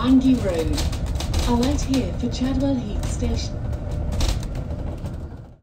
Wangey Road. Alight here for Chadwell Heath Station.